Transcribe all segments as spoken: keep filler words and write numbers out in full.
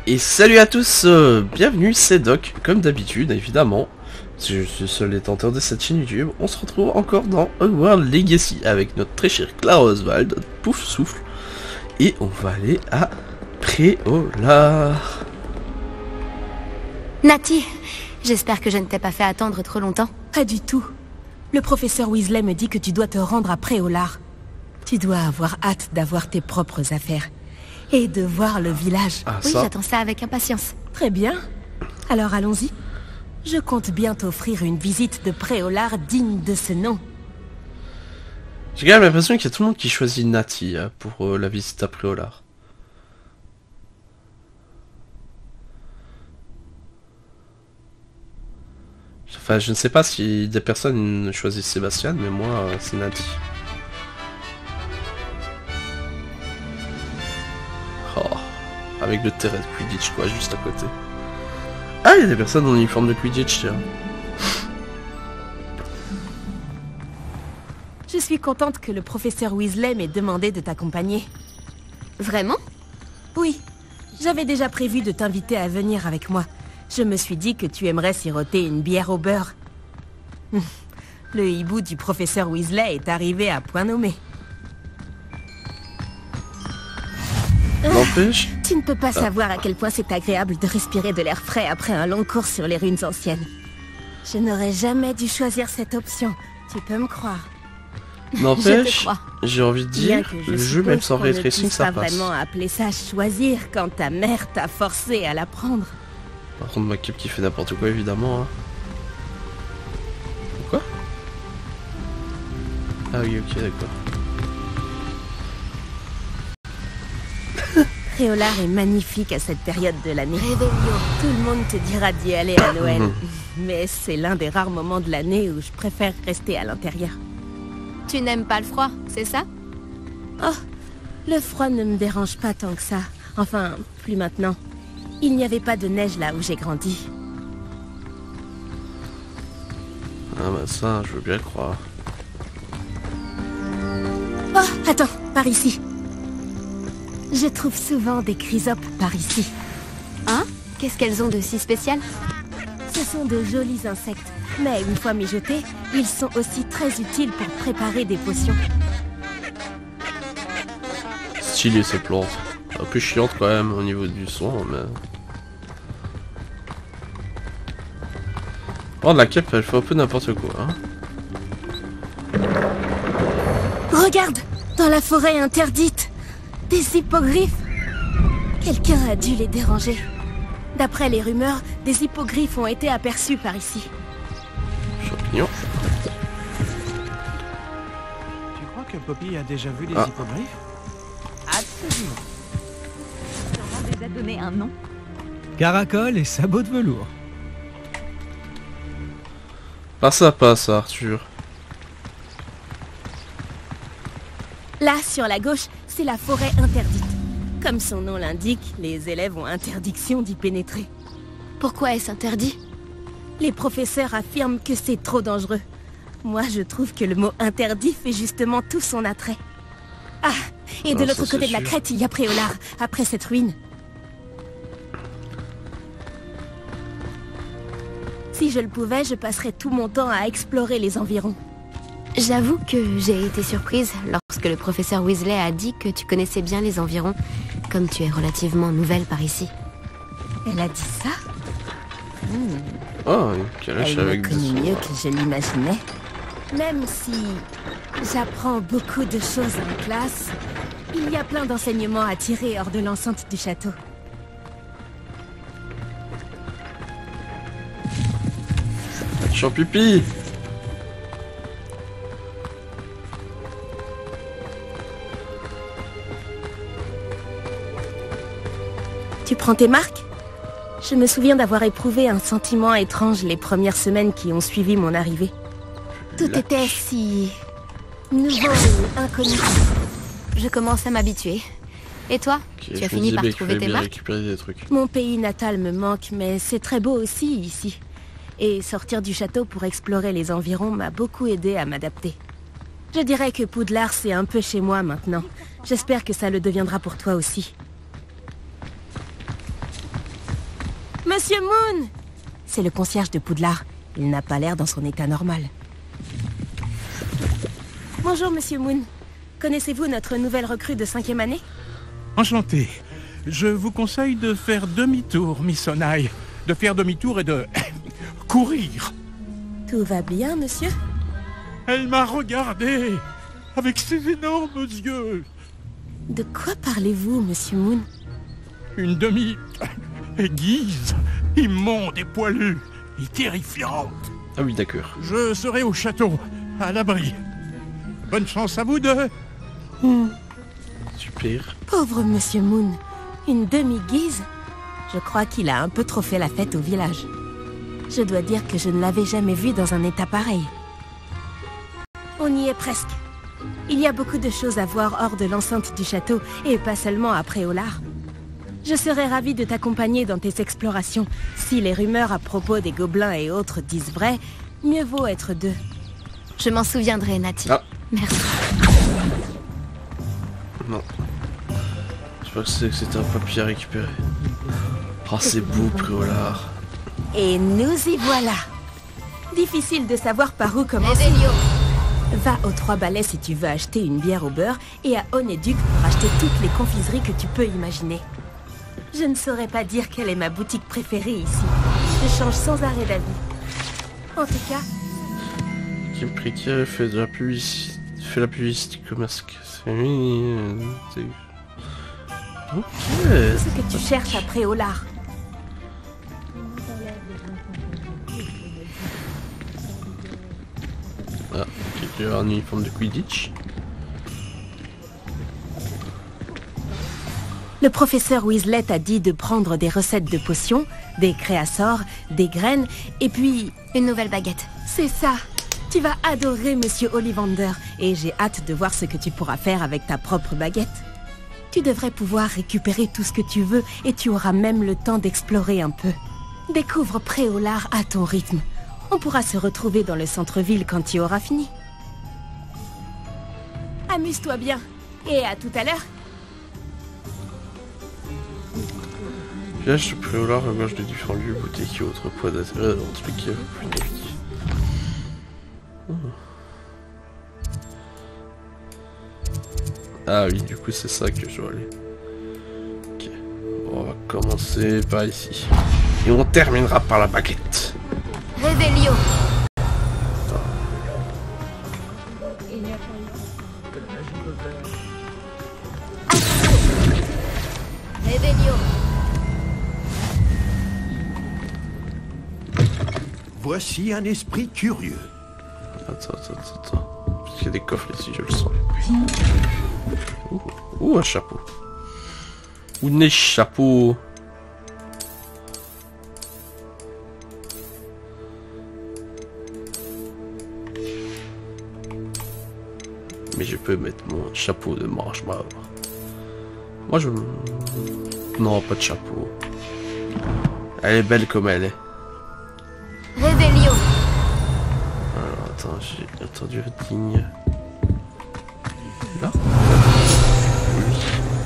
Et salut à tous, euh, bienvenue, c'est Doc, comme d'habitude, évidemment. Je suis seul détenteur de cette chaîne YouTube. On se retrouve encore dans Hogwarts Legacy avec notre très cher Clara Oswald, notre pouf souffle. Et on va aller à Préolard. Natty, j'espère que je ne t'ai pas fait attendre trop longtemps. Pas du tout. Le professeur Weasley me dit que tu dois te rendre à Préolard. Tu dois avoir hâte d'avoir tes propres affaires. Et de voir le village. Ah, oui, ça. j'attends ça avec impatience. Très bien. Alors allons-y. Je compte bien t'offrir une visite de Préolard digne de ce nom. J'ai quand même l'impression qu'il y a tout le monde qui choisit Natty hein, pour euh, la visite à Préolard. Enfin, je ne sais pas si des personnes choisissent Sébastien, mais moi, euh, c'est Natty. Oh, avec le terrain de Quidditch, quoi, juste à côté. Ah, il y a des personnes en uniforme de Quidditch, tiens. Je suis contente que le professeur Weasley m'ait demandé de t'accompagner. Vraiment? Oui, j'avais déjà prévu de t'inviter à venir avec moi. Je me suis dit que tu aimerais siroter une bière au beurre. Le hibou du professeur Weasley est arrivé à point nommé. N'empêche. Tu ne peux pas savoir à quel point c'est agréable de respirer de l'air frais après un long cours sur les ruines anciennes. Je n'aurais jamais dû choisir cette option, tu peux me croire. N'empêche, j'ai envie de dire, le jeu même sans ray tracing ça passe. passe. Vraiment appeler ça choisir quand ta mère t'a forcé à l'apprendre. Par contre, ma cape qui fait n'importe quoi, évidemment. Hein. Quoi? Ah oui, ok, d'accord. Préolard est magnifique à cette période de l'année. Tout le monde te dira d'y aller à Noël. Mais c'est l'un des rares moments de l'année où je préfère rester à l'intérieur. Tu n'aimes pas le froid, c'est ça? Oh, le froid ne me dérange pas tant que ça. Enfin, plus maintenant. Il n'y avait pas de neige là où j'ai grandi. Ah bah ça, je veux bien le croire. Oh, attends, par ici. Je trouve souvent des chrysopes par ici. Hein? Qu'est-ce qu'elles ont de si spécial? Ce sont de jolis insectes, mais une fois mijotés, ils sont aussi très utiles pour préparer des potions. Stylé ces plantes. Un peu chiante quand même au niveau du son, mais... Oh, la cape, elle fait un peu n'importe quoi, hein. Regarde! Dans la forêt interdite! Des hippogriffes! Quelqu'un a dû les déranger. D'après les rumeurs, des hippogriffes ont été aperçus par ici. Champignon. Tu crois que Poppy a déjà vu des Ah. hippogriffes? Absolument. On a déjà donné un nom. Caracol et sabots de velours. Passe à passe, Arthur. Là, sur la gauche, c'est la forêt interdite. Comme son nom l'indique, les élèves ont interdiction d'y pénétrer. Pourquoi est-ce interdit? Les professeurs affirment que c'est trop dangereux. Moi, je trouve que le mot interdit fait justement tout son attrait. Ah, et de Ah, l'autre ça, côté c'est de la sûr. crête, il y a Préolard, après cette ruine. Si je le pouvais, je passerais tout mon temps à explorer les environs. J'avoue que j'ai été surprise lorsque le professeur Weasley a dit que tu connaissais bien les environs, comme tu es relativement nouvelle par ici. Elle a dit ça? Oh, une calèche Elle me avec connaît des... mieux que je l'imaginais. Même si j'apprends beaucoup de choses en classe, il y a plein d'enseignements à tirer hors de l'enceinte du château. Champipi. Tu prends tes marques? Je me souviens d'avoir éprouvé un sentiment étrange les premières semaines qui ont suivi mon arrivée. Tout Là. était si... nouveau et inconnu. Je commence à m'habituer. Et toi? Ok, Tu je as me fini disais par bien qu'il trouver fallait tes bien marques? récupérer des trucs. Mon pays natal me manque, mais c'est très beau aussi ici. Et sortir du château pour explorer les environs m'a beaucoup aidé à m'adapter. Je dirais que Poudlard c'est un peu chez moi maintenant. J'espère que ça le deviendra pour toi aussi. Monsieur Moon! C'est le concierge de Poudlard. Il n'a pas l'air dans son état normal. Bonjour, Monsieur Moon. Connaissez-vous notre nouvelle recrue de cinquième année? Enchanté. Je vous conseille de faire demi-tour, Miss Onai. De faire demi-tour et de... courir. Tout va bien, monsieur? Elle m'a regardé avec ses énormes yeux. De quoi parlez-vous, Monsieur Moon? Une demi-aiguise, immonde et poilue, et terrifiante. Ah oui, d'accord. Je serai au château, à l'abri. Bonne chance à vous deux. Hmm. Super. Pauvre Monsieur Moon. Une demi-guise? Je crois qu'il a un peu trop fait la fête au village. Je dois dire que je ne l'avais jamais vu dans un état pareil. On y est presque. Il y a beaucoup de choses à voir hors de l'enceinte du château, et pas seulement à Préolard. Je serais ravie de t'accompagner dans tes explorations. Si les rumeurs à propos des gobelins et autres disent vrai, mieux vaut être deux. Je m'en souviendrai, Nati. Ah. Merci. Non. Je crois que c'est que c'était un papier à récupérer. Oh, c'est beau, Préolard. Et nous y voilà. Difficile de savoir par où commencer. Revelio. Va aux Trois Balais si tu veux acheter une bière au beurre et à Onéduc pour acheter toutes les confiseries que tu peux imaginer. Je ne saurais pas dire quelle est ma boutique préférée ici. Je change sans arrêt d'avis. En tout cas... Kim Précaire fait de la publicité, fait la publicité commerce. C'est... Ok. ce que tu cherches à Préolard. Ah, quelqu'un a un uniforme de Quidditch. Le professeur Weasley t'a dit de prendre des recettes de potions, des créassors, des graines, et puis... Une nouvelle baguette. C'est ça. Tu vas adorer Monsieur Ollivander, et j'ai hâte de voir ce que tu pourras faire avec ta propre baguette. Tu devrais pouvoir récupérer tout ce que tu veux, et tu auras même le temps d'explorer un peu. Découvre Préolard à ton rythme. On pourra se retrouver dans le centre-ville quand tu auras fini. Amuse-toi bien, et à tout à l'heure. Village de Préolard regorge de différents lieux, boutiques et autres poids d'intérêt dans truc qui est plus navigué. Ah oui, du coup c'est ça que je dois aller. Ok. Bon, on va commencer par ici. Et on terminera par la baguette. Revelio. Revelio. Voici un esprit curieux. Attends, attends, attends, attends. Parce qu'il y a des coffres ici, je le sens. Ouh, ouh, un chapeau. Ou des chapeaux. Mais je peux mettre mon chapeau de marshmallow. Moi je... Non, pas de chapeau. Elle est belle comme elle est. Revelio. Alors attends, j'ai attendu digne. Là. Oui.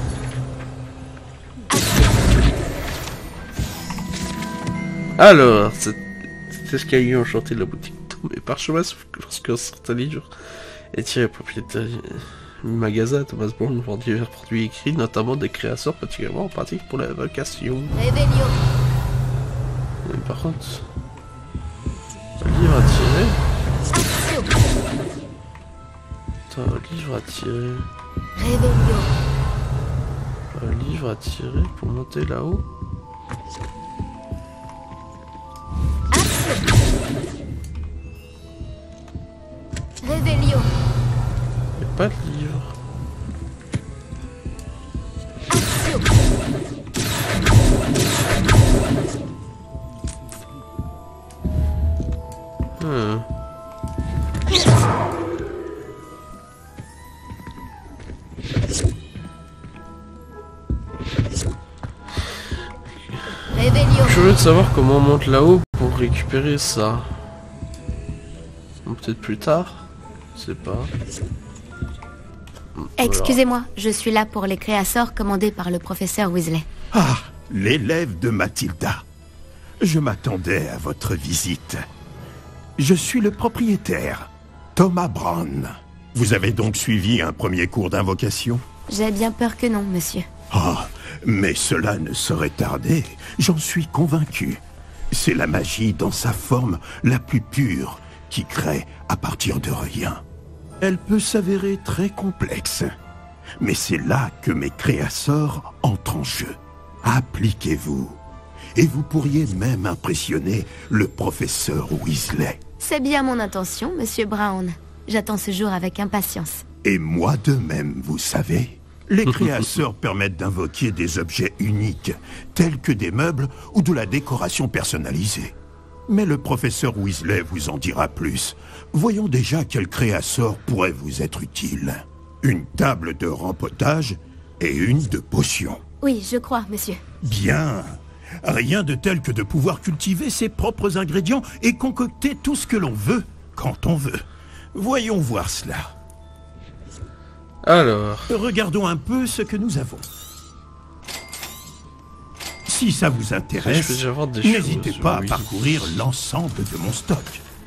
Alors, c'est l'escalier enchanté de la boutique tombé par chemin, sauf que lorsqu'un certain livre est tiré propriétaire du magasin, Thomas Brown vend divers produits écrits, notamment des créations particulièrement pratiques pour l'évocation. Revelio. Mais par contre, un livre à tirer. Attends, un livre à tirer. Revelio. Un livre à tirer pour monter là-haut. Revelio. Il n'y a pas de livre. Hmm. Revelio. Je veux savoir comment on monte là-haut pour récupérer ça. Ou peut-être plus tard. Je sais pas. Excusez-moi, je suis là pour les créassors commandés par le professeur Weasley. Ah, l'élève de Mathilda. Je m'attendais à votre visite. Je suis le propriétaire, Thomas Brown. Vous avez donc suivi un premier cours d'invocation? J'ai bien peur que non, monsieur. Oh, mais cela ne saurait tarder, j'en suis convaincu. C'est la magie dans sa forme la plus pure qui crée à partir de rien. Elle peut s'avérer très complexe, mais c'est là que mes créasseurs entrent en jeu. Appliquez-vous, et vous pourriez même impressionner le professeur Weasley. C'est bien mon intention, monsieur Brown. J'attends ce jour avec impatience. Et moi de même, vous savez. Les créasseurs permettent d'invoquer des objets uniques, tels que des meubles ou de la décoration personnalisée. Mais le professeur Weasley vous en dira plus. Voyons déjà quel créasseur pourrait vous être utile. Une table de rempotage et une de potions. Oui, je crois, monsieur. Bien. Rien de tel que de pouvoir cultiver ses propres ingrédients et concocter tout ce que l'on veut, quand on veut. Voyons voir cela. Alors... Regardons un peu ce que nous avons. Si ça vous intéresse, n'hésitez pas oui. à parcourir l'ensemble de mon stock.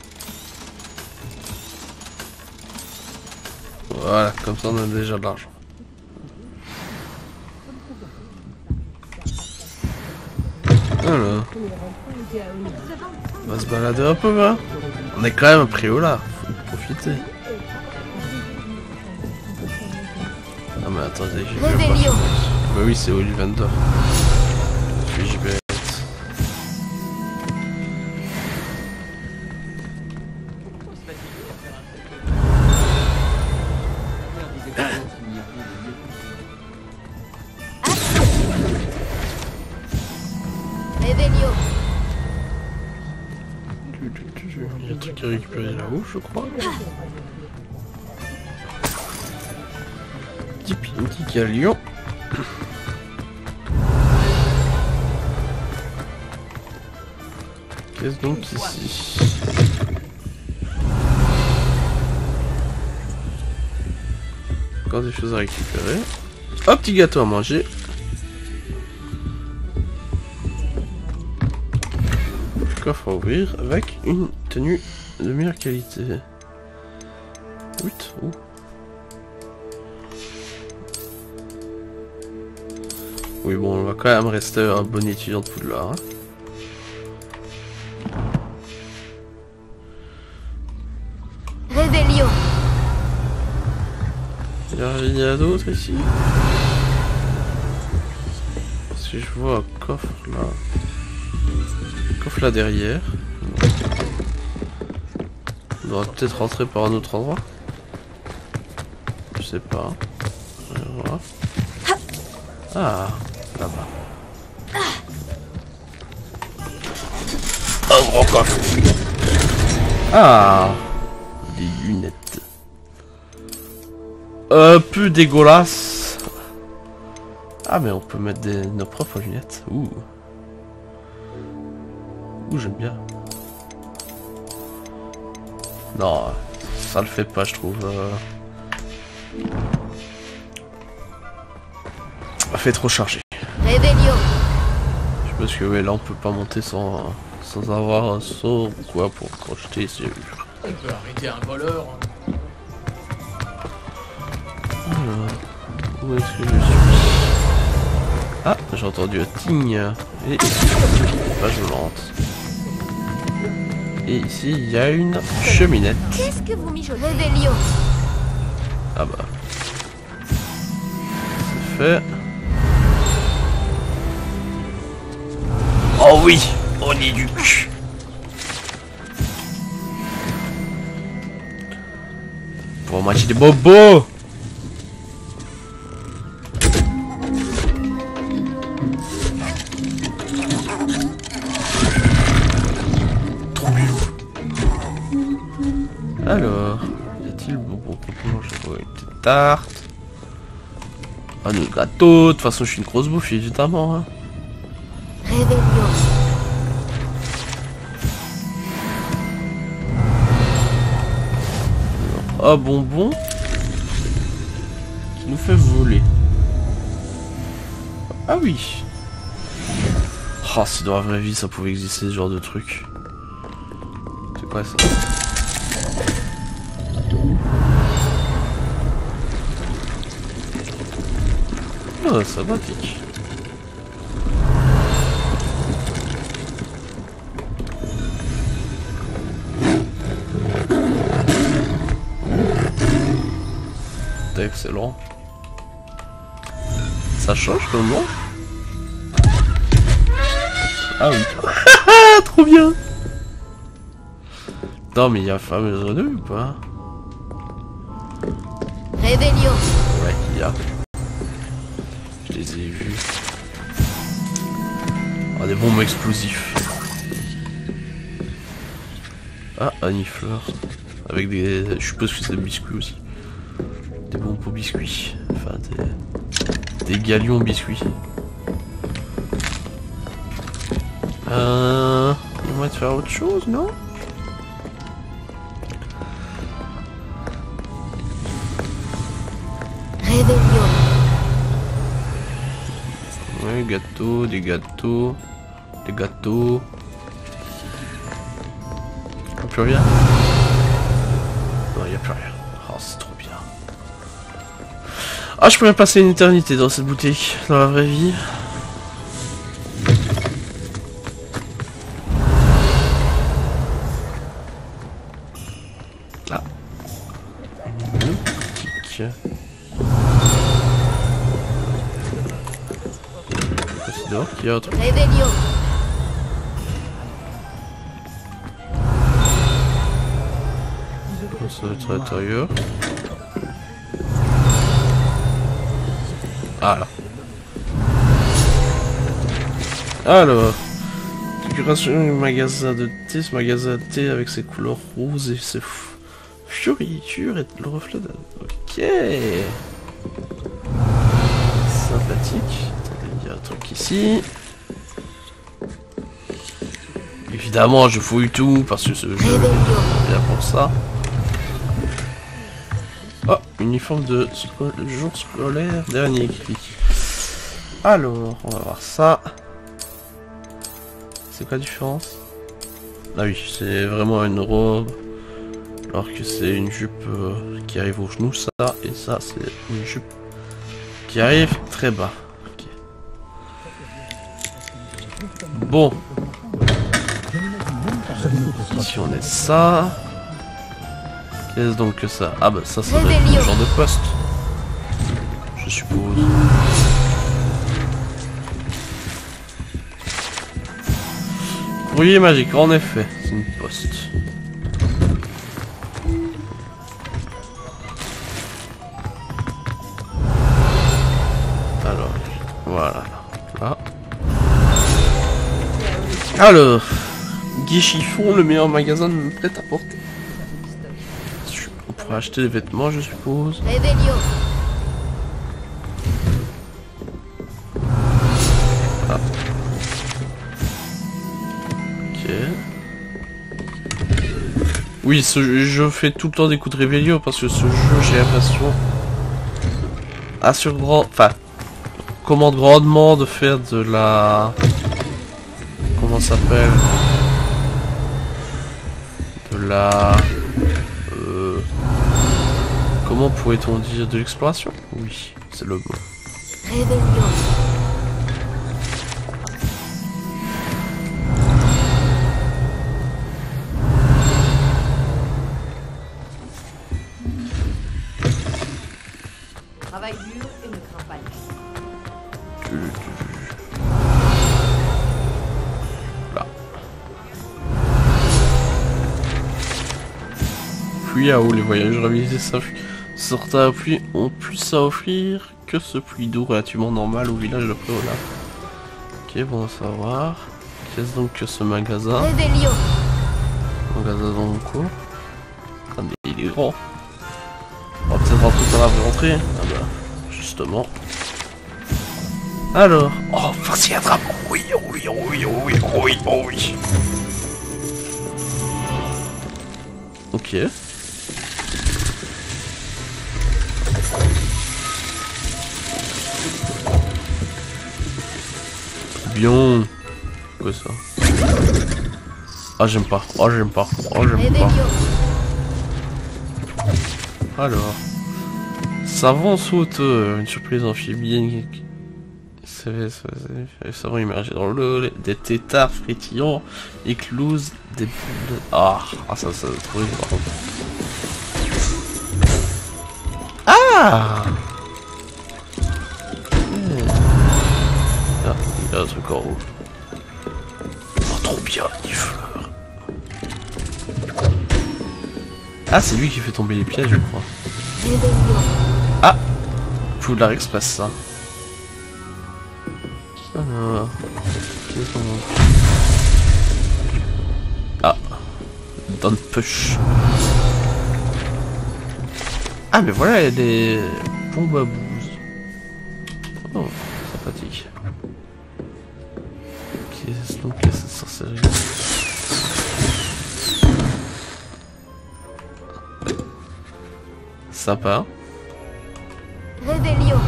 Voilà, comme ça on a déjà de l'argent. Alors... On va se balader un peu, hein. On est quand même à Priola, faut en profiter. Ah mais attendez, j'ai vu Réveillon. Bah oui, c'est Ollivander. Suis-je bête? Réveillon. Il y a un truc à récupérer là-haut, je crois. Un petit galion. Qu'est-ce donc ici? Encore des choses à récupérer. Un petit gâteau à manger. Coffre à ouvrir avec une tenue de meilleure qualité. huit. Oh. Oui bon, on va quand même rester un bon étudiant de Poudlard. Hein. Réveillon. Il y a rien d'autre ici. Si je vois un coffre là. Un coffre là derrière. On devrait peut-être rentrer par un autre endroit. Je sais pas. On va voir. Ah, là-bas. Un gros coffre. Ah, des lunettes. Un peu dégueulasse. Ah, mais on peut mettre des, nos propres lunettes. Ouh. Ouh, j'aime bien. Non, ça le fait pas, je trouve. Euh... Ça fait trop chargé. Réveillon. Je pense que ouais, là on peut pas monter sans, sans avoir un saut ou quoi pour crocheter. On peut arrêter un voleur. Alors, où est-ce que je suis? Ah, j'ai entendu un tigne. Et ici, page volante. Et ici, il y a une cheminette. Qu'est-ce que vous mijotez? Réveillon. Ah bah. C'est fait. Oh oui, on est du cul. Pour manger des bobos. Alors, y a-t-il bonbon qu'on peut manger? Ouais, une petite tarte. Un autre gâteau. De toute façon, je suis une grosse bouffe, évidemment. Hein. Réveillon. Un bonbon qui nous fait voler. Ah oui. Oh, si dans la vraie vie ça pouvait exister ce genre de truc. C'est quoi ça? Oh, sympathique. C'est excellent. Ça change le nom? Ah oui. Trop bien. Non mais il y a fameuse deux ou pas? Réveillon. Ouais, il y a. Je les ai vus. Ah, des bombes explosifs. Ah, Anifleur. Avec des... Je suppose que c'est des biscuits aussi. Des bombes pour biscuits. Enfin, des... Des galions biscuits. Euh... On va te faire autre chose, non? Réveillon. Ouais, gâteau, des gâteaux, des gâteaux. Y'a plus rien. Non, y'a plus rien. Oh, c'est trop bien. Ah, je pourrais passer une éternité dans cette boutique, dans la vraie vie. Ah. Une boutique. C'est dehors qu'il y a autre. Réveillon. Ça va être à l'intérieur. Ah là. Alors. Décoration du magasin de thé. Ce magasin de thé avec ses couleurs roses et ses fioritures et le reflet de... Ok. Sympathique. Il y a un truc ici. Évidemment, je fouille tout parce que ce jeu est là pour ça. Oh, uniforme de, sco de jour scolaire, dernier cri. Alors, on va voir ça. C'est quoi la différence? Ah oui, c'est vraiment une robe. Alors que c'est une jupe euh, qui arrive au genou, ça. Et ça, c'est une jupe qui arrive très bas. Okay. Bon. Ici on est ça. Qu'est-ce donc que ça? Ah bah ça, ça doit être le genre de poste. Je suppose. Courrier magique, en effet, c'est une poste. Alors, voilà. Là. Alors, Guy Chiffon, le meilleur magasin de prêt-à-porter. On pourrait acheter des vêtements, je suppose. Réveillon. Ah. Ok. Oui, ce jeu, je fais tout le temps des coups de Réveillon parce que ce jeu, j'ai l'impression, assure grand, enfin, commande grandement de faire de la, comment ça s'appelle, de la, euh, comment pourrait-on dire, de l'exploration? Oui, c'est le mot. Réveillon. Travail dur et ne crains pas les... Là. Pluie à eau, les voyageurs avisés sortent à la pluie ont plus à offrir que ce pluie d'eau relativement normal au village de Préola. Ok, bon à savoir. Qu'est-ce donc que ce magasin? Réveillon. Magasin dans le cours. Ah, mais il est grand. On va peut-être rentrer dans la vraie entrée. Ah bah, justement. Alors. Oh, farci à drapeau. Oui, oh oui, oh oui, oh oui, oh oui, oh oui. Ok. Bien. Quoi ça? Ah j'aime pas, oh j'aime pas, oh j'aime pas. Alors, savant sauteux, une surprise amphibienne. Savant immergé dans l'eau, des têtards frétillants éclosent des bulles de... Ah, ah ça, ça, trop par contre. Ah, ah, il y a un truc en rouge. Oh, trop bien, il fleur. Ah, c'est lui qui fait tomber les pièges, je crois. Ah, Poudlard Express, ça. Alors, qu'est-ce qu'on a? Ah, Don't Push. Ah, mais voilà, il y a des bombes à bouse. Oh, sympathique. Qu'est-ce donc que cette sorcellerie? Sympa. Réveillon.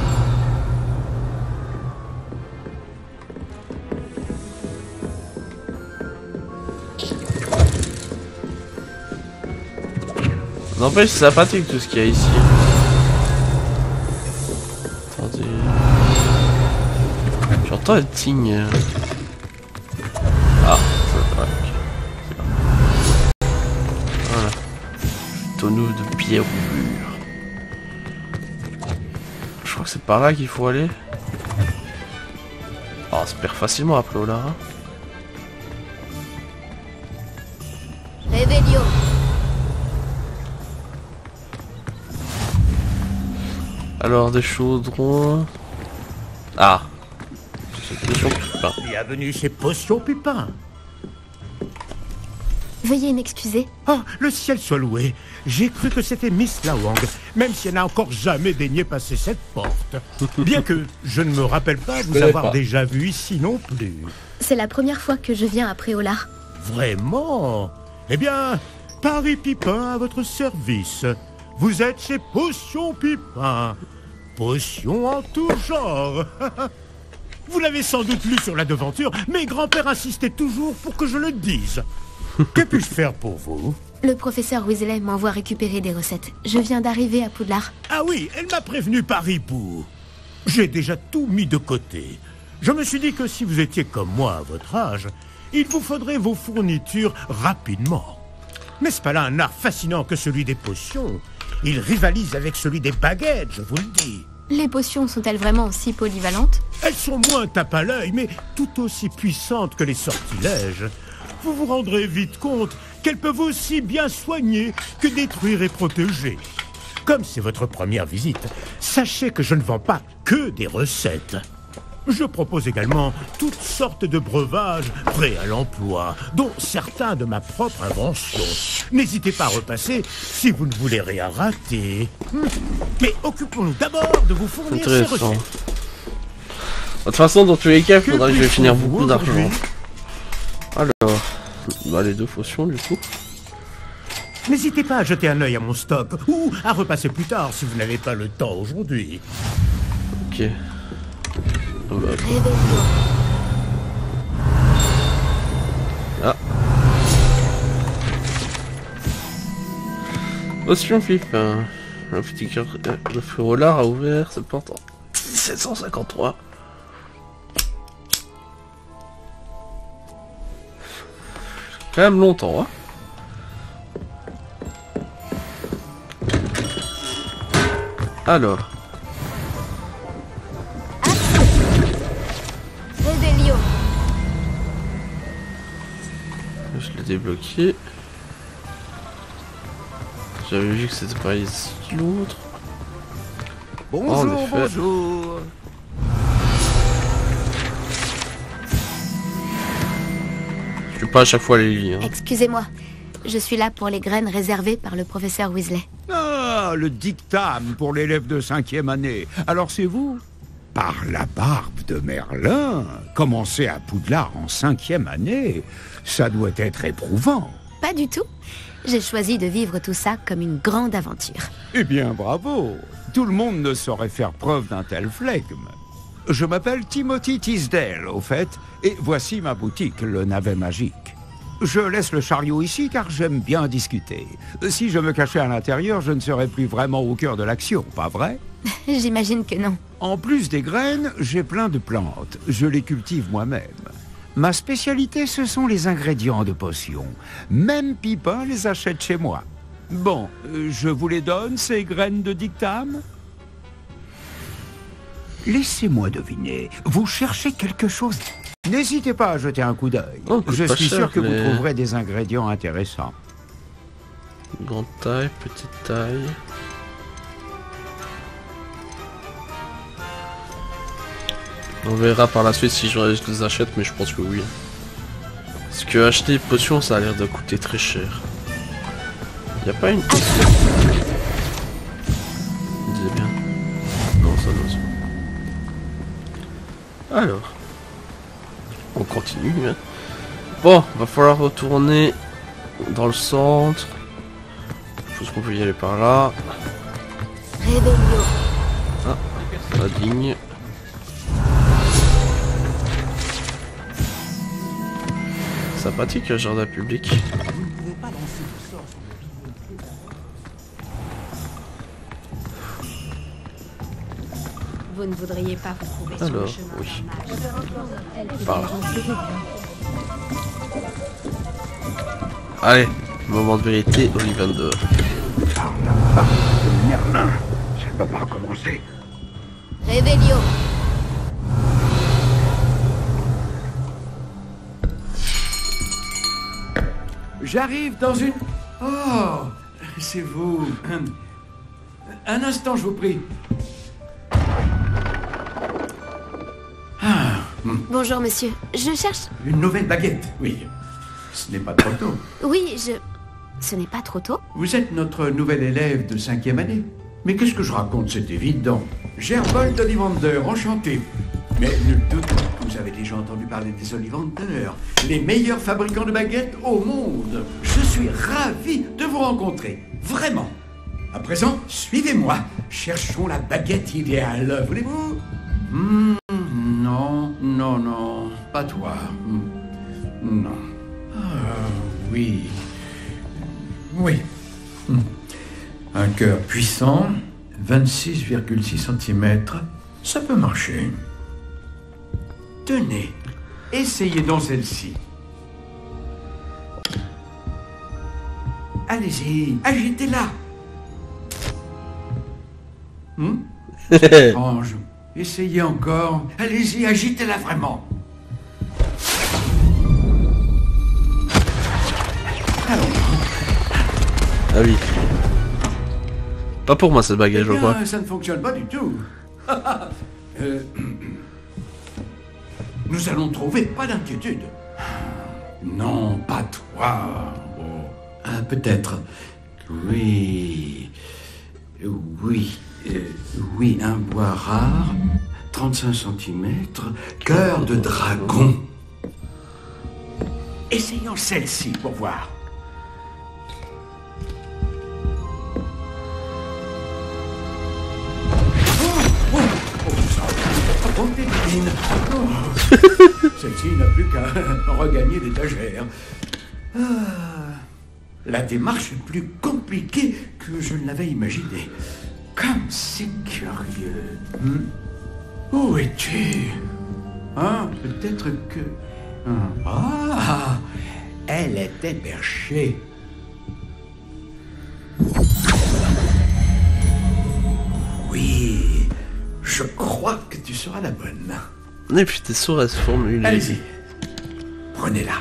N'empêche, c'est sympathique tout ce qu'il y a ici. Attendez. J'entends un tigne. Ah, ça va. Voilà. Tonneau de pierre roublure. Je crois que c'est par là qu'il faut aller. Ah, on se perd facilement après au là. Réveillon. Alors, des chaudrons... Ah, c'est Potion Pupin. Bienvenue chez Potion Pupin. Veuillez m'excuser. Oh, le ciel soit loué. J'ai cru que c'était Miss Lawang, même si elle n'a encore jamais daigné passer cette porte. Bien que je ne me rappelle pas vous avoir pas. déjà vu ici non plus. C'est la première fois que je viens à Préolard. Vraiment? Eh bien, Paris Pipin à votre service. Vous êtes chez Potion Pipin. Potion en tout genre. Vous l'avez sans doute lu sur la devanture, mais grand-père insistait toujours pour que je le dise. Que puis-je faire pour vous? Le professeur Weasley m'envoie récupérer des recettes. Je viens d'arriver à Poudlard. Ah oui, elle m'a prévenu par hibou. J'ai déjà tout mis de côté. Je me suis dit que si vous étiez comme moi à votre âge, il vous faudrait vos fournitures rapidement. N'est-ce pas là un art fascinant que celui des potions? Il rivalise avec celui des baguettes, je vous le dis. Les potions sont-elles vraiment aussi polyvalentes? Elles sont moins tape à l'œil, mais tout aussi puissantes que les sortilèges. Vous vous rendrez vite compte qu'elles peuvent aussi bien soigner que détruire et protéger. Comme c'est votre première visite, sachez que je ne vends pas que des recettes. Je propose également toutes sortes de breuvages prêts à l'emploi, dont certains de ma propre invention. N'hésitez pas à repasser si vous ne voulez rien rater. Mais occupons-nous d'abord de vous fournir ces recettes. De toute façon, dans tous les cas, il faudra que je vais finir beaucoup d'argent. Alors, bah, les deux potions du coup. N'hésitez pas à jeter un œil à mon stock, ou à repasser plus tard si vous n'avez pas le temps aujourd'hui. Ok. Bah, ah. Potion Pipin. Le petit cœur de Préolard a ouvert cette porte en mille sept cent cinquante-trois. Quand même longtemps, hein. Alors. Réveillon. Je l'ai débloqué. J'avais vu que c'était pas ici l'autre. Bonjour, oh, bonjour. Je suis pas à chaque fois les lits. Hein. Excusez-moi, je suis là pour les graines réservées par le professeur Weasley. Ah, le dictame pour l'élève de cinquième année. Alors c'est vous? Par la barbe de Merlin, commencer à Poudlard en cinquième année, ça doit être éprouvant. Pas du tout. J'ai choisi de vivre tout ça comme une grande aventure. Eh bien, bravo. Tout le monde ne saurait faire preuve d'un tel flegme. Je m'appelle Timothy Tisdale, au fait, et voici ma boutique, le navet magique. Je laisse le chariot ici car j'aime bien discuter. Si je me cachais à l'intérieur, je ne serais plus vraiment au cœur de l'action, pas vrai? J'imagine que non. En plus des graines, j'ai plein de plantes. Je les cultive moi-même. Ma spécialité, ce sont les ingrédients de potions. Même Pipin les achète chez moi. Bon, euh, je vous les donne, ces graines de dictame? Laissez-moi deviner, vous cherchez quelque chose? N'hésitez pas à jeter un coup d'œil. Oh, je pas suis cher, sûr que mais... vous trouverez des ingrédients intéressants. Grande taille, petite taille. On verra par la suite si je les achète, mais je pense que oui. Parce que acheter des potions, ça a l'air de coûter très cher. Y a pas une... Disais bien. Non, ça non. Alors. On continue. Hein. Bon, va falloir retourner dans le centre. Je pense qu'on peut y aller par là. Réveillon. Ah, la ligne. Sympathique le jardin public. Vous ne voudriez pas vous trouver sur Alors, le chemin oui. d'un mage. Par là. Allez, moment de vérité, Ollivander. Merlin, ça ne va pas recommencer. Réveillon. J'arrive dans une... Oh, c'est vous. Un instant, je vous prie. Ah, Bonjour, monsieur. Je cherche... une nouvelle baguette, oui. Ce n'est pas trop tôt. Oui, je... Ce n'est pas trop tôt? Vous êtes notre nouvel élève de cinquième année. Mais qu'est-ce que je raconte, c'est évident. Gerbold d'Ollivander, enchanté. Mais nul doute que vous avez déjà entendu parler des Ollivander, les meilleurs fabricants de baguettes au monde. Je suis ravi de vous rencontrer, vraiment. À présent, suivez-moi. Cherchons la baguette idéale, voulez-vous? Hmm, Non, non, non, pas toi. Hmm, Non. Ah, oui. Oui. Hmm. Un cœur puissant, vingt-six virgule six centimètres, ça peut marcher. Tenez, essayez donc celle-ci. Allez-y, agitez-la. Hmm? C'est étrange. Essayez encore. Allez-y, agitez-la vraiment. Ah oui. Pas pour moi cette baguette, Eh je bien, crois. ça ne fonctionne pas du tout. Euh, Nous allons trouver, pas d'inquiétude. Non, pas toi. Oh. Ah, peut-être. Oui. Oui. Euh, oui, un bois rare, trente-cinq centimètres, cœur de dragon. Essayons celle-ci pour voir. Oh, Téline. Oh. Celle-ci n'a plus qu'à regagner l'étagère. Ah. La démarche est plus compliquée que je ne l'avais imaginé. Comme c'est curieux. Hmm? Où es-tu? Ah, peut-être que... Ah, elle était perchée. Oui, je crois que tu seras la bonne. Et puis tes sourds, elles se formulent. Allez-y, prenez-la.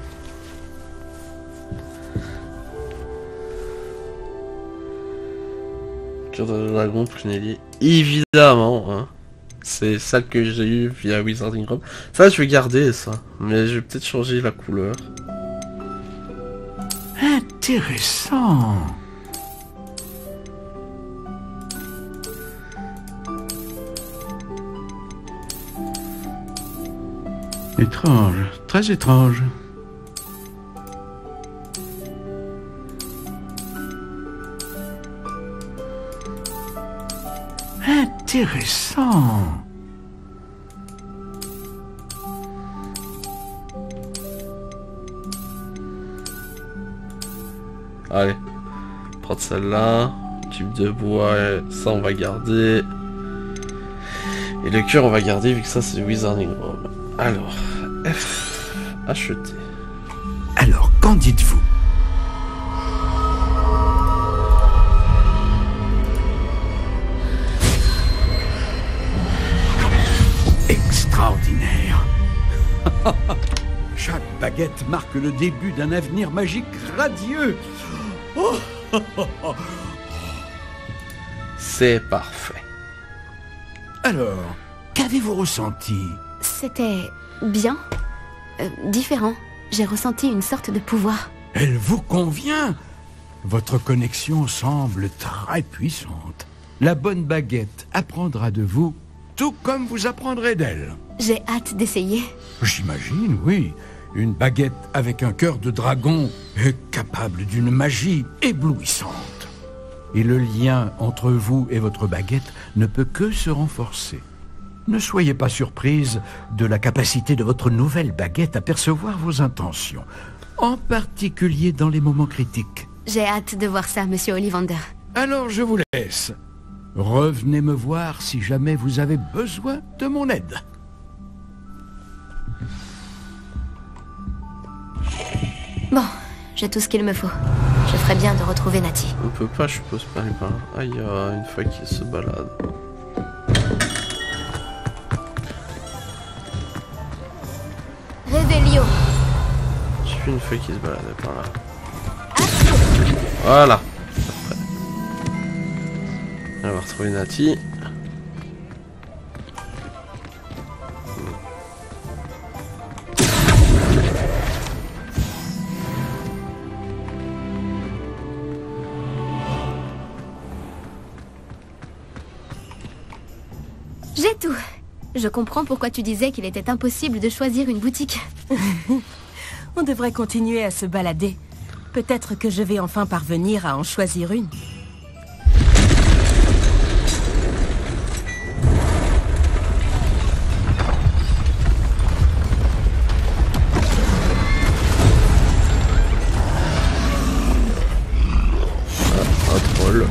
Cœur de dragon, Prunelli. Évidemment, hein. C'est celle que j'ai eu via Wizarding World. Ça, je vais garder ça. Mais je vais peut-être changer la couleur. Intéressant. Étrange, très étrange. Intéressant. Allez. Prendre celle-là. Tube de bois, ça on va garder. Et le cœur on va garder vu que ça c'est Wizarding Robe. Alors, F, acheter. Alors, qu'en dites-vous? Extraordinaire. Chaque baguette marque le début d'un avenir magique radieux. Oh, oh, oh, oh. C'est parfait. Alors, qu'avez-vous ressenti? C'était bien. Euh, différent. J'ai ressenti une sorte de pouvoir. Elle vous convient? Votre connexion semble très puissante. La bonne baguette apprendra de vous, tout comme vous apprendrez d'elle. J'ai hâte d'essayer. J'imagine, oui. Une baguette avec un cœur de dragon est capable d'une magie éblouissante. Et le lien entre vous et votre baguette ne peut que se renforcer. Ne soyez pas surprise de la capacité de votre nouvelle baguette à percevoir vos intentions, en particulier dans les moments critiques. J'ai hâte de voir ça, Monsieur Ollivander. Alors je vous laisse. Revenez me voir si jamais vous avez besoin de mon aide. Bon, j'ai tout ce qu'il me faut. Je ferais bien de retrouver Natty. On peut pas, je suppose, pas aller par là. Ah, il y a une fois qu'il se balade. Révélio. J'ai vu une fois qu'il se baladait par là. Voilà. Après. On va retrouver Natty. J'ai tout. Je comprends pourquoi tu disais qu'il était impossible de choisir une boutique. On devrait continuer à se balader. Peut-être que je vais enfin parvenir à en choisir une. Ah, un troll.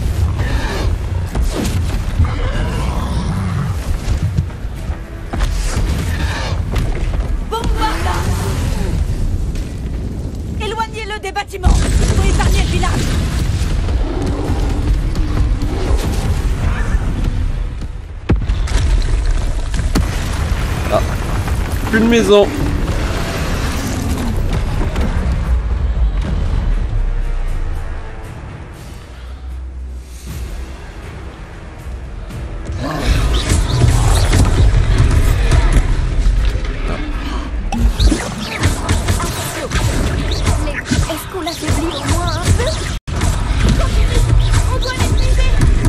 Éloignez-le des bâtiments pour épargner le village. Ah, plus de maison. Est-ce qu'on l'affaiblit au moins un peu? On doit l'épuiser.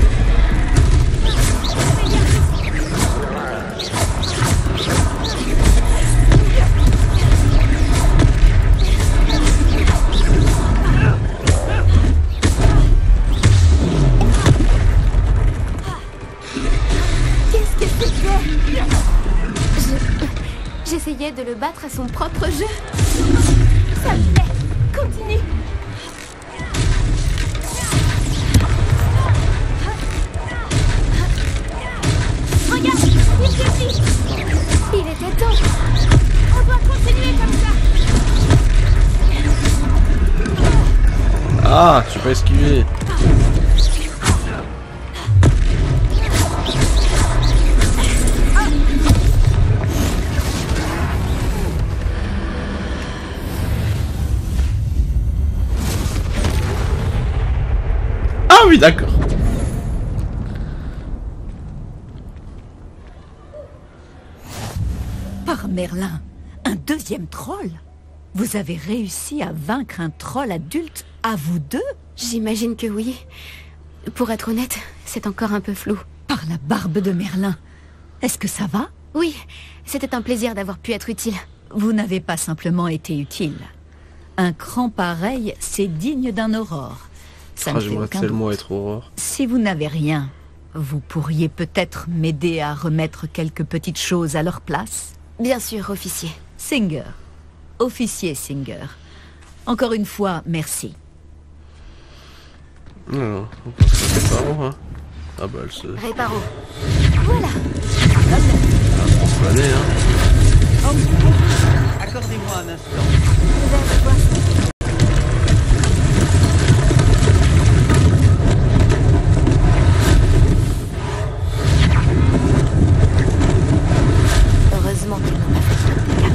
Qu'est-ce que c'était? Je... J'essayais de le battre à son propre jeu. Ça me plaît. Continue. Regarde, il suffit. Il était temps. On doit continuer comme ça. Ah, tu peux esquiver. Ah oui, d'accord. Par Merlin, un deuxième troll? Vous avez réussi à vaincre un troll adulte à vous deux? J'imagine que oui. Pour être honnête, c'est encore un peu flou. Par la barbe de Merlin. Est-ce que ça va? Oui, c'était un plaisir d'avoir pu être utile. Vous n'avez pas simplement été utile. Un cran pareil, c'est digne d'un aurore. Ça Ah, ne fait j'aimerais aucun tellement doute. être aurore. Si vous n'avez rien, vous pourriez peut-être m'aider à remettre quelques petites choses à leur place? Bien sûr, officier. Singer. Officier Singer. Encore une fois, merci. Non, on passe à Réparo, hein. Ah bah elle se... Réparo. Voilà. Elle a transplané, hein. Accordez-moi un instant. Je vais voir ça. Heureusement qu'il n'en a fait pas.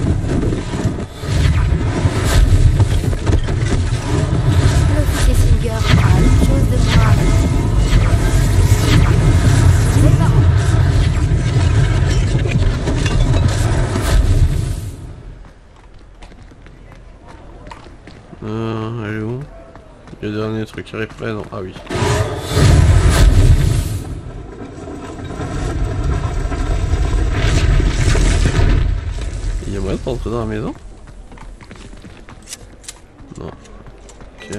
L'officier Singer a une chose de moi. Réparo. Euh, elle est où? Le dernier truc qui arrive près, non? Ah oui. Il y a moyen de rentrer dans la maison? Non. Ok.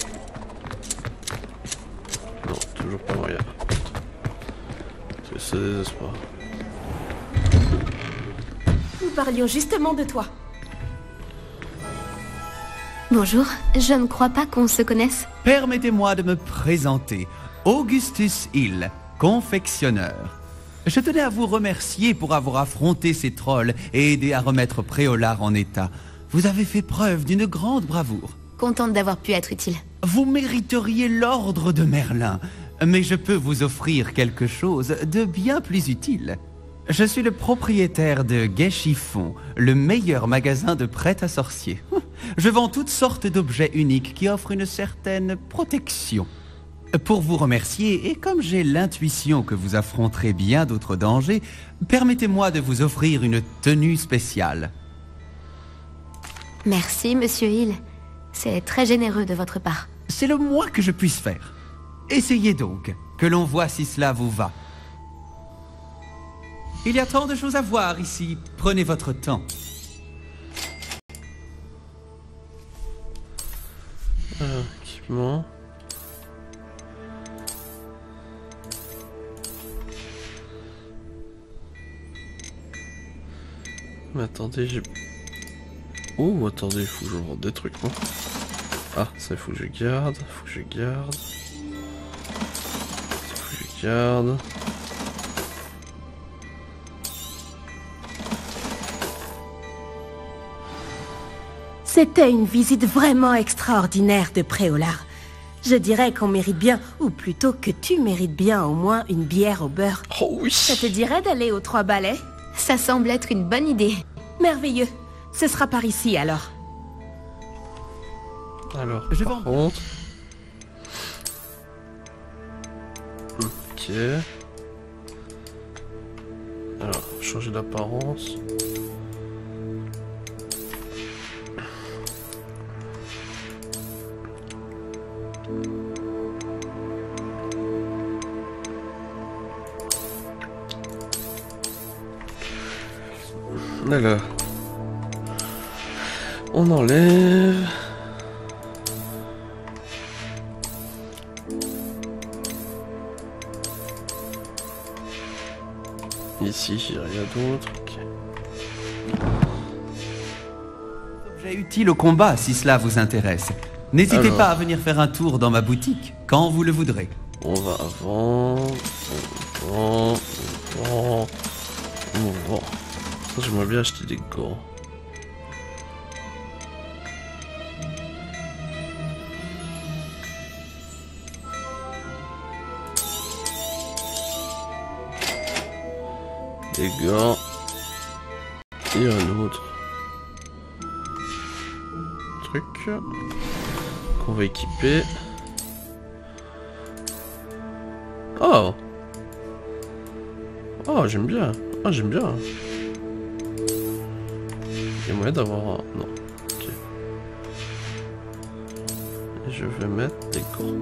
Non, toujours pas moyen. C'est ce désespoir. Nous parlions justement de toi. Bonjour, je ne crois pas qu'on se connaisse. Permettez-moi de me présenter. Augustus Hill, confectionneur. Je tenais à vous remercier pour avoir affronté ces trolls et aidé à remettre Préolard en état. Vous avez fait preuve d'une grande bravoure. Contente d'avoir pu être utile. Vous mériteriez l'ordre de Merlin, mais je peux vous offrir quelque chose de bien plus utile. Je suis le propriétaire de Gai Chiffon, le meilleur magasin de prêt à sorcier. Je vends toutes sortes d'objets uniques qui offrent une certaine protection. Pour vous remercier, et comme j'ai l'intuition que vous affronterez bien d'autres dangers, permettez-moi de vous offrir une tenue spéciale. Merci, Monsieur Hill. C'est très généreux de votre part. C'est le moins que je puisse faire. Essayez donc, que l'on voit si cela vous va. Il y a tant de choses à voir ici. Prenez votre temps. Euh, équipement. Mais attendez, j'ai... Oh, attendez, il faut que je vende des trucs, moi. Ah, ça, il faut que je garde. Il faut que je garde. Il faut que je garde. C'était une visite vraiment extraordinaire de Préolard. Je dirais qu'on mérite bien, ou plutôt que tu mérites bien au moins une bière au beurre. Oh oui. Ça te dirait d'aller aux Trois Balais? Ça semble être une bonne idée. Merveilleux. Ce sera par ici alors. Alors, je par vends. contre... Ok. Alors, changer d'apparence. Alors, on enlève. Ici, j'ai rien d'autre. Okay. Objet utile au combat si cela vous intéresse. N'hésitez Alors. pas à venir faire un tour dans ma boutique quand vous le voudrez. On va vendre, on vend, on vend, on vend. Ça, j'aimerais bien acheter des gants. Des gants. Et un autre truc qu'on va équiper. Oh! Oh, j'aime bien. Ah, j'aime bien. Il y a moyen d'avoir un... Non. Ok. Et je vais mettre des gants.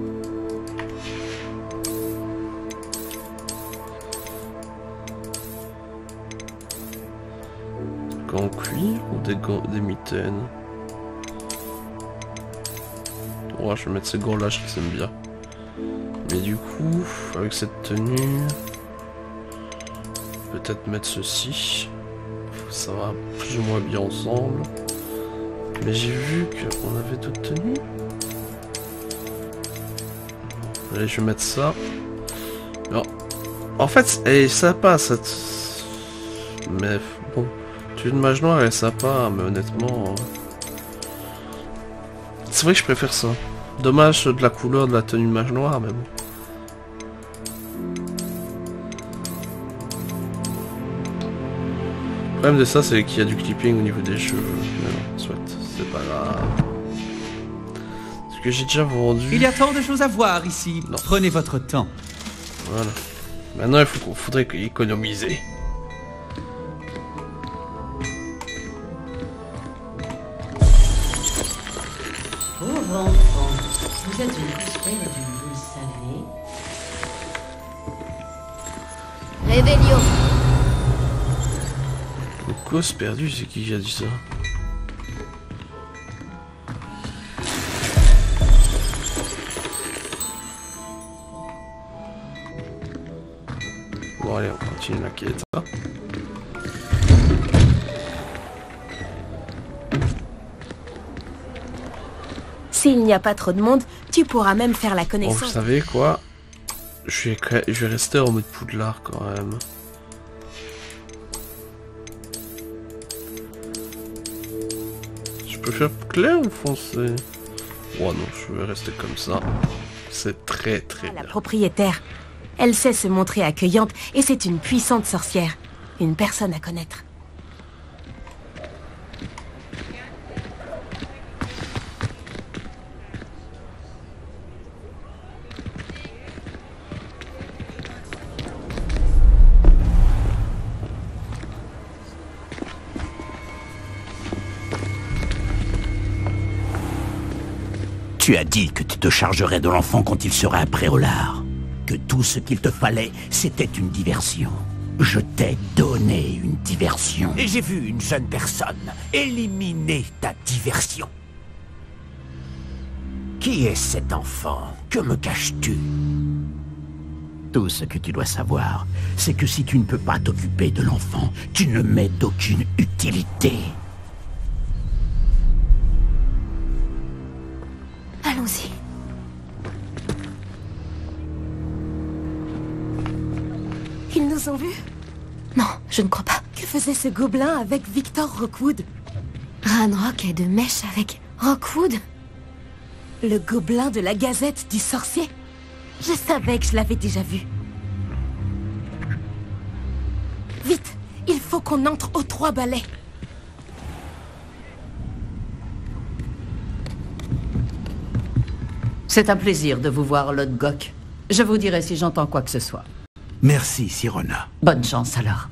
Gants en cuir ou des gants, des mitaines? Ouais, je vais mettre ces gants-là, je les aime bien. Mais du coup, avec cette tenue, peut-être mettre ceci. Ça va plus ou moins bien ensemble. Mais j'ai vu qu'on avait d'autres tenues. Allez, je vais mettre ça. Non. En fait, elle est sympa cette... Mais bon, tenue de mage noire elle est sympa, mais honnêtement... C'est vrai que je préfère ça. Dommage de la couleur de la tenue de mage noire, mais bon. Le problème de ça, c'est qu'il y a du clipping au niveau des cheveux. Mais non, soit, c'est pas grave. Ce que j'ai déjà vendu... Il y a tant de choses à voir ici. Non. Prenez votre temps. Voilà. Maintenant, il faut, faudrait économiser. Pauvre enfant, vous êtes une cause perdue, vous le savez. Réveillon. Une cause perdue, c'est qui qui a dit ça? Bon allez, on continue la quête. Hein. S'il n'y a pas trop de monde, tu pourras même faire la Bon, connaissance. vous savez quoi? Je vais, je vais rester en mode Poudlard quand même. Je peux faire clair ou foncé? Oh non, je vais rester comme ça. C'est très très bien. La propriétaire. Elle sait se montrer accueillante et c'est une puissante sorcière. Une personne à connaître. Tu as dit que tu te chargerais de l'enfant quand il serait après Préolard. Que tout ce qu'il te fallait, c'était une diversion. Je t'ai donné une diversion. Et j'ai vu une jeune personne éliminer ta diversion. Qui est cet enfant? Que me caches-tu? Tout ce que tu dois savoir, c'est que si tu ne peux pas t'occuper de l'enfant, tu ne m'es d'aucune utilité. Allons-y. Ils nous ont vus? Non, je ne crois pas. Que faisait ce gobelin avec Victor Rockwood? Ranrock est de mèche avec Rockwood? Le gobelin de la Gazette du Sorcier? Je savais que je l'avais déjà vu. Vite, il faut qu'on entre aux Trois Balais. C'est un plaisir de vous voir, Lord Gok. Je vous dirai si j'entends quoi que ce soit. Merci, Sirona. Bonne chance alors.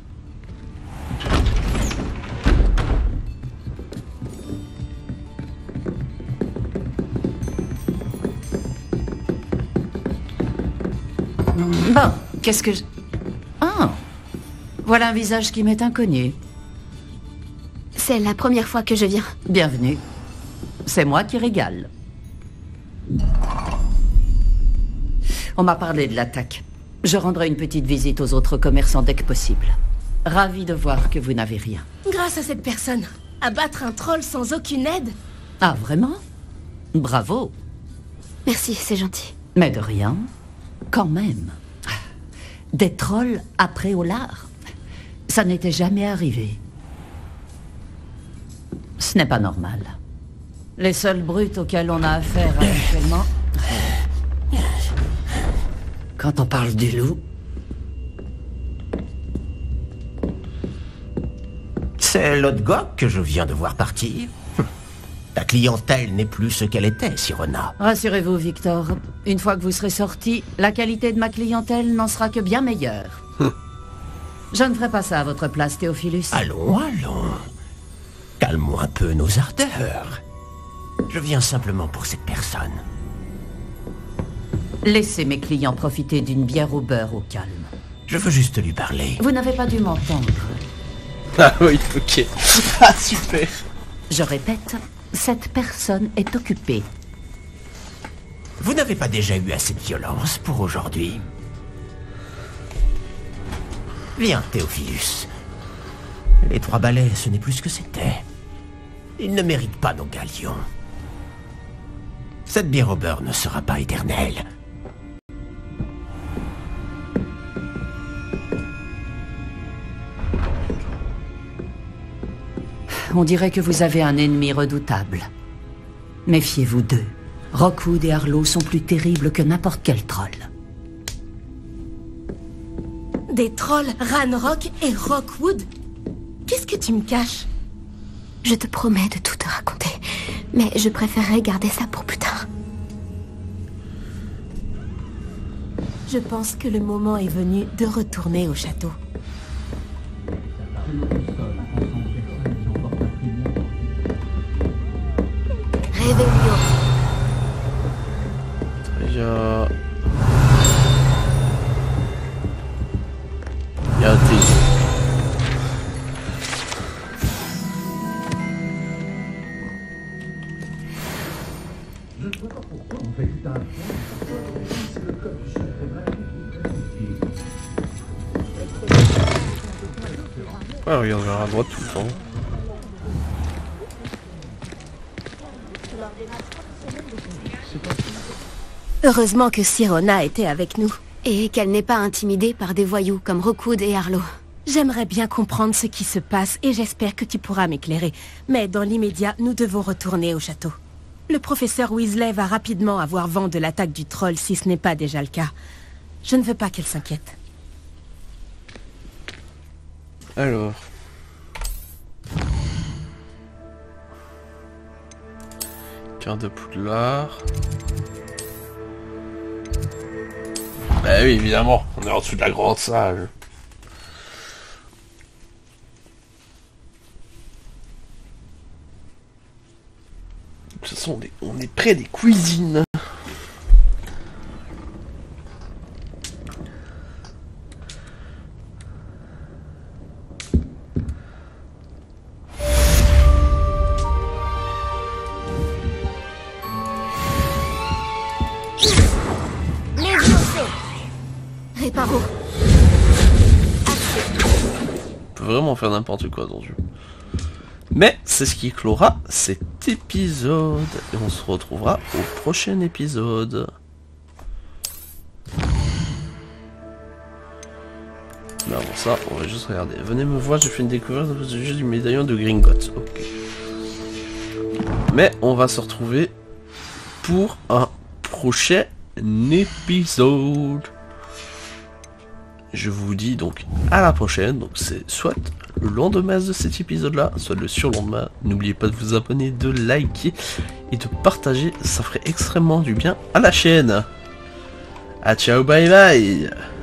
Bon, qu'est-ce que je... Ah, voilà un visage qui m'est inconnu. C'est la première fois que je viens. Bienvenue. C'est moi qui régale. On m'a parlé de l'attaque. Je rendrai une petite visite aux autres commerçants dès que possible. Ravi de voir que vous n'avez rien. Grâce à cette personne, abattre un troll sans aucune aide? Ah, vraiment? Bravo. Merci, c'est gentil. Mais de rien. Quand même. Des trolls après Préolard. Ça n'était jamais arrivé. Ce n'est pas normal. Les seuls brutes auxquels on a affaire actuellement... Quand on parle du loup... C'est Lord Gok que je viens de voir partir. Ta clientèle n'est plus ce qu'elle était, Sirona. Rassurez-vous, Victor. Une fois que vous serez sorti, la qualité de ma clientèle n'en sera que bien meilleure. Je ne ferai pas ça à votre place, Théophilus. Allons, allons. Calmons un peu nos ardeurs. Je viens simplement pour cette personne. Laissez mes clients profiter d'une bière au beurre au calme. Je veux juste lui parler. Vous n'avez pas dû m'entendre. Ah oui, ok. Ah, super. Je répète, cette personne est occupée. Vous n'avez pas déjà eu assez de violence pour aujourd'hui? Viens, Théophilus. Les Trois Balais, ce n'est plus ce que c'était. Ils ne méritent pas nos galions. Cette bière au beurre ne sera pas éternelle. on dirait que vous avez un ennemi redoutable. Méfiez-vous d'eux. Rockwood et Harlow sont plus terribles que n'importe quel troll. Des trolls, Ranrock et Rockwood? Qu'est-ce que tu me caches? Je te promets de tout te raconter, mais je préférerais garder ça pour plus tard. Je pense que le moment est venu de retourner au château. Réveillon. Il y a... Il y a un thé. Ouais, regarde vers la droite tout le temps. Heureusement que Sirona était avec nous. Et qu'elle n'est pas intimidée par des voyous comme Rockwood et Harlow. J'aimerais bien comprendre ce qui se passe et j'espère que tu pourras m'éclairer. Mais dans l'immédiat, nous devons retourner au château. Le professeur Weasley va rapidement avoir vent de l'attaque du troll si ce n'est pas déjà le cas. Je ne veux pas qu'elle s'inquiète. Alors... Carte de Poudlard... Bah oui, évidemment, on est en dessous de la grande salle. De toute façon, on est, on est près des cuisines. Réparo. On peut vraiment faire n'importe quoi dans ce jeu. Mais c'est ce qui clora cet épisode. Et on se retrouvera au prochain épisode. Mais avant ça, on va juste regarder. Venez me voir, j'ai fait une découverte au sujet du médaillon de Gringotts. Ok. Mais on va se retrouver pour un prochain épisode. Je vous dis donc à la prochaine. Donc c'est soit le lendemain de cet épisode là, soit le surlendemain. N'oubliez pas de vous abonner, de liker et de partager, ça ferait extrêmement du bien à la chaîne. Ah ciao, bye bye.